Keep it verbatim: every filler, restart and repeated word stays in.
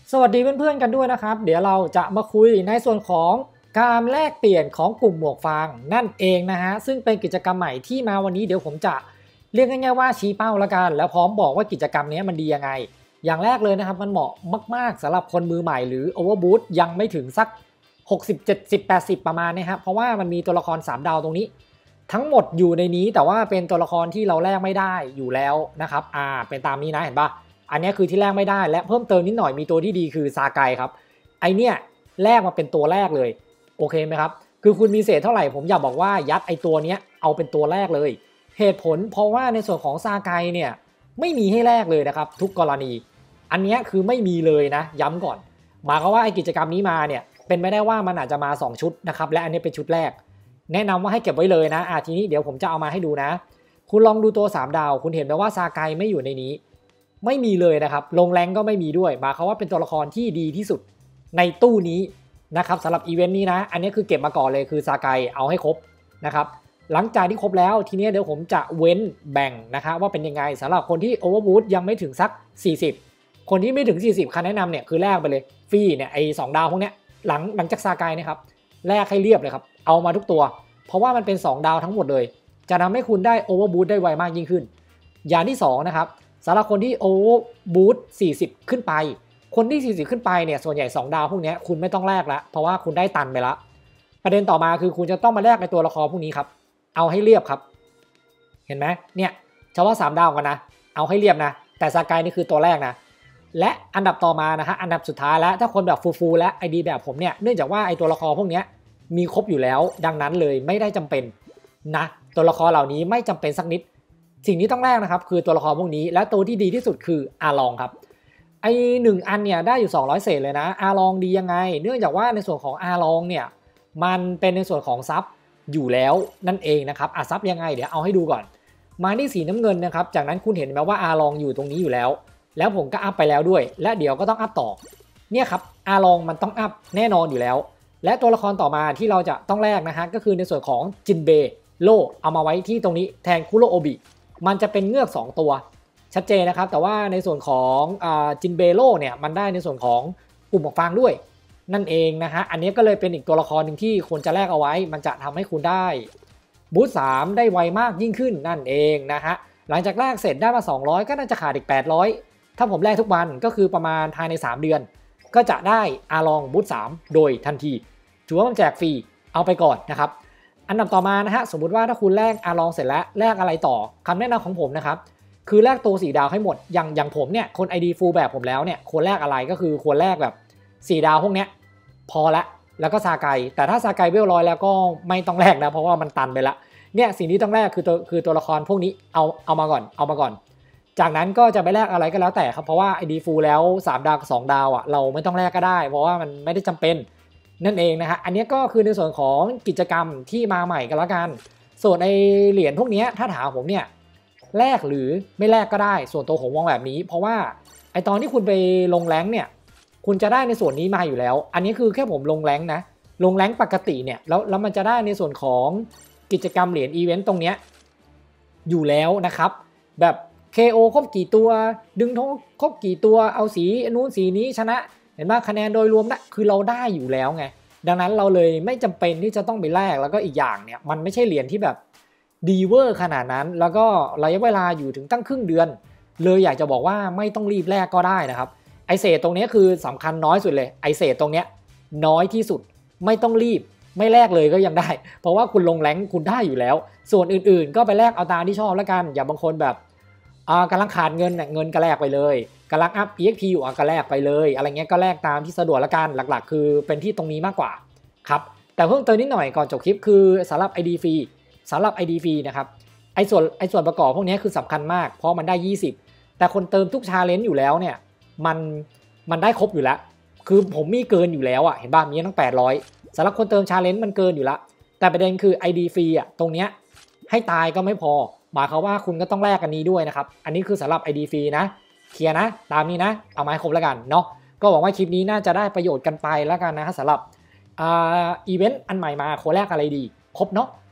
สวัสดีเพื่อนๆกันด้วยนะครับเดี๋ยวเราจะมาคุยในส่วนของการแลกเปลี่ยนของกลุ่มหมวกฟางนั่นเองนะฮะซึ่งเป็นกิจกรรมใหม่ที่มาวันนี้เดี๋ยวผมจะเรียกง่ายๆว่าชี้เป้าละกันแล้วพร้อมบอกว่ากิจกรรมนี้มันดียังไงอย่างแรกเลยนะครับมันเหมาะมากๆสำหรับคนมือใหม่หรือโอเวอร์บูทยังไม่ถึงสักหกสิบ เจ็ดสิบ แปดสิบประมาณนี้ครับเพราะว่ามันมีตัวละครสามดาวตรงนี้ทั้งหมดอยู่ในนี้แต่ว่าเป็นตัวละครที่เราแลกไม่ได้อยู่แล้วนะครับอ่าเป็นตามนี้นะเห็นปะอันนี้คือที่แลกไม่ได้และเพิ่มเติมนิดหน่อยมีตัวที่ดีคือซาไกครับไอเนี้ยแลกมาเป็นตัวแรกเลยโอเคไหมครับคือคุณมีเศษเท่าไหร่ผมอยากบอกว่ายัดไอตัวเนี้ยเอาเป็นตัวแรกเลยเหตุผลเพราะว่าในส่วนของซาไกเนี่ยไม่มีให้แลกเลยนะครับทุกกรณีอันนี้คือไม่มีเลยนะย้ำก่อนหมายความว่าไอกิจกรรมนี้มาเนี่ยเป็นไม่ได้ว่ามันอาจจะมาสองชุดนะครับและอันนี้เป็นชุดแรกแนะนำว่าให้เก็บไว้เลยนะอ่ะทีนี้เดี๋ยวผมจะเอามาให้ดูนะคุณลองดูตัวสามดาวคุณเห็นไหมว่าซาไกไม่อยู่ในนี้ไม่มีเลยนะครับลงแรงก็ไม่มีด้วยหมายความว่าเป็นตัวละครที่ดีที่สุดในตู้นี้นะครับสำหรับอีเวนต์นี้นะอันนี้คือเก็บมาก่อนเลยคือซาไกเอาให้ครบนะครับหลังจากที่ครบแล้วทีนี้เดี๋ยวผมจะเว้นแบ่งนะครับว่าเป็นยังไงสำหรับคนที่โอเวอร์บูทยังไม่ถึงสักสี่สิบคนที่ไม่ถึงสี่สิบคันแนะนำเนี่ยคือแลกไปเลยฟรีเนี่ยไอ้สองดาวพวกเนี้ยหลังหลังจากซาไกนะครับแลกให้เรียบเลยครับเอามาทุกตัวเพราะว่ามันเป็นสองดาวทั้งหมดเลยจะทำให้คุณได้โอเวอร์บูทได้ไวมากยิ่งขึ้นอย่างที่สองนะครับสำหรับคนที่โอเวอร์บูทสี่สิบขึ้นไปคนที่สี่สิบขึ้นไปเนี่ยส่วนใหญ่สองดาวพวกนี้คุณไม่ต้องแลกแล้วเพราะว่าคุณได้ตันไปแล้วประเด็นต่อมาคือคุณจะต้องมาแลกในตัวละครพวกนี้ครับเอาให้เรียบครับเห็นไหมเนี่ยเฉพาะสามดาวกันนะเอาให้เรียบนะแต่ซาไกนี่คือตัวแรกนะและอันดับต่อมานะฮะอันดับสุดท้ายแล้วถ้าคนแบบฟูๆและไอดีแบบผมเนี่ยเนื่องจากว่าไอตัวละครพวกนี้มีครบอยู่แล้วดังนั้นเลยไม่ได้จำเป็นนะตัวละครเหล่านี้ไม่จำเป็นสักนิดสิ่งที่ต้องแรกนะครับคือตัวละครพวกนี้และตัวที่ดีที่สุดคืออาลองครับไอหนึ่งอันเนี่ยได้อยู่สองร้อยเศษเลยนะอาลองดียังไงเนื่องจากว่าในส่วนของอาลองเนี่ยมันเป็นในส่วนของซับอยู่แล้วนั่นเองนะครับอ่ะซับยังไงเดี๋ยวเอาให้ดูก่อนมาที่สีน้ำเงินนะครับจากนั้นคุณเห็นไหมว่าอาลองอยู่ตรงนี้อยู่แล้วแล้วผมก็อัพไปแล้วด้วยและเดี๋ยวก็ต้องอัพต่อเนี่ยครับอาลองมันต้องอัพแน่นอนอยู่แล้วและตัวละครต่อมาที่เราจะต้องแลกนะฮะก็คือในส่วนของจินเบโลเอามาไว้ที่ตรงนี้แทนคุโรโอบิมันจะเป็นเงือกสองตัวชัดเจนนะครับแต่ว่าในส่วนของจินเบโลเนี่ยมันได้ในส่วนของกลุ่มหมวกฟางด้วยนั่นเองนะฮะอันนี้ก็เลยเป็นอีกตัวละครหนึ่งที่ควรจะแลกเอาไว้มันจะทำให้คุณได้บูทสามได้ไวมากยิ่งขึ้นนั่นเองนะฮะหลังจากแลกเสร็จได้มาสองร้อยก็น่าจะขาดอีกแปดร้อยถ้าผมแลกทุกวันก็คือประมาณภายในสามเดือนก็จะได้อาลองบูทสามโดยทันทีถือว่ามันแจกฟรีเอาไปก่อนนะครับอันดับต่อมานะฮะสมมุติว่าถ้าคุณแลกอาลองเสร็จแล้วแลกอะไรต่อคำแนะนำของผมนะครับคือแลกตัวสี่ดาวให้หมดอย่างอย่างผมเนี่ยคน ไอ ดี full แบบผมแล้วเนี่ยควรแลกอะไรก็คือควรแลกแบบสี่ดาวพวกเนี้ยพอละแล้วก็ซาไกแต่ถ้าซาไกเวลร้อยแล้วก็ไม่ต้องแลกนะเพราะว่ามันตันไปละเนี่ยสิ่งที่ต้องแลกคือตัวคือตัวละครพวกนี้เอาเอามาก่อนเอามาก่อนจากนั้นก็จะไปแลกอะไรก็แล้วแต่ครับเพราะว่า ไอ ดี full แล้วสามดาวกับสองดาวอ่ะเราไม่ต้องแลกก็ได้เพราะว่ามันไม่ได้จำเป็นนั่นเองนะฮะอันนี้ก็คือในส่วนของกิจกรรมที่มาใหม่กันแล้วกันส่วนไอเหรียญพวกนี้ถ้าถามผมเนี่ยแลกหรือไม่แลกก็ได้ส่วนตัวผมมองแบบนี้เพราะว่าไอตอนที่คุณไปลงแรงเนี่ยคุณจะได้ในส่วนนี้มาอยู่แล้วอันนี้คือแค่ผมลงแรงนะลงแรงปกติเนี่ยแล้วแล้วมันจะได้ในส่วนของกิจกรรมเหรียญอีเวนต์ตรงเนี้ยอยู่แล้วนะครับแบบ เค โอ ครบกี่ตัวดึงทงครบกี่ตัวเอาสีนู้นสีนี้ชนะเห็นไหมคะแนนโดยรวมนะคือเราได้อยู่แล้วไงดังนั้นเราเลยไม่จำเป็นที่จะต้องไปแลกแล้วก็อีกอย่างเนี่ยมันไม่ใช่เหรียญที่แบบดีเวอร์ขนาดนั้นแล้วก็ระยะเวลาอยู่ถึงตั้งครึ่งเดือนเลยอยากจะบอกว่าไม่ต้องรีบแลกก็ได้นะครับไอเศษตรงนี้คือสำคัญน้อยสุดเลยไอเศษตรงเนี้ยน้อยที่สุดไม่ต้องรีบไม่แลกเลยก็ยังได้เพราะว่าคุณลงแรงคุณได้อยู่แล้วส่วนอื่นๆก็ไปแลกเอาตามที่ชอบแล้วกันอย่าบางคนแบบอ่ากำลังขาดเงินเนี่ยเงินก็แลกไปเลยกำลังอัพ อี เอ็กซ์ พี อยู่ก็แลกไปเลยอะไรเงี้ยก็แลกตามที่สะดวกละกันหลักๆคือเป็นที่ตรงนี้มากกว่าครับแต่เพิ่มเติมนิดหน่อยก่อนจบคลิปคือสำหรับ ไอ ดี ฟรีสำหรับ ไอ ดี ฟรีนะครับไอ้ส่วนไอ้ส่วนประกอบพวกนี้คือสำคัญมากเพราะมันได้ยี่สิบแต่คนเติมทุกชาเลนจ์อยู่แล้วเนี่ยมันมันได้ครบอยู่แล้วคือผมมีเกินอยู่แล้วอ่ะเห็นบ้างมีตั้งแปดร้อยสำหรับคนเติมชาเลนจ์มันเกินอยู่แล้วแต่ประเด็นคือ ไอ ดี ฟรีอ่ะตรงเนี้ยให้ตายก็ไม่พอหมายความว่าคุณก็ต้องแลกกันนี้ด้วยนะครับอันนี้คือสำหรับ ไอ ดี ฟรีนะเคลียร์นะตามนี้นะเอามาให้ครบแล้วกันเนาะก็หวังว่าคลิปนี้น่าจะได้ประโยชน์กันไปแล้วกันนะครับสำหรับอ่าอีเวนต์อันใหม่มาโคแรกอะไรดีครบเนาะ